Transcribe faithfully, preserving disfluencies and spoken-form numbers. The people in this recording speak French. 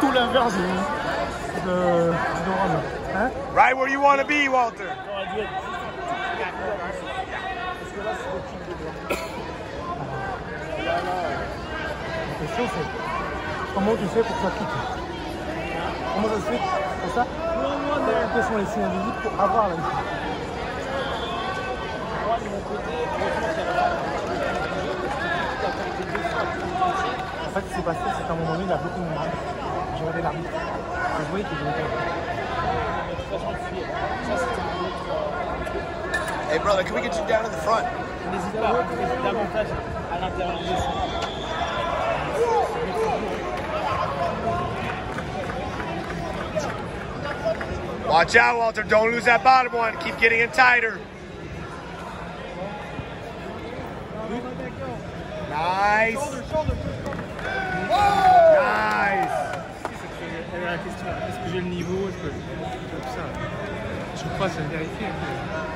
tout l'inverse de, de, de Rome. Hein? Right where you want to be, Walter. La question c'est comment tu fais pour que ça quitte? Comment ça se fait pour ça? Quels sont les signes individuels pour avoir la vie? En fait, ce qui s'est passé, c'est qu'à un moment donné, il a bloqué mon arme. J'ai regardé l'arbitre. Et je voyais qu'il voulait pas. Hey brother, can we get you down to the front? N'hésite pas, n'hésite davantage à l'intérieur du dessin. Watch out, Walter. Don't lose that bottom one. Keep getting it tighter. Nice. Nice. Elle a la question, est-ce que j'ai le niveau? Est-ce que... Tout ça. Je crois que c'est vérifié.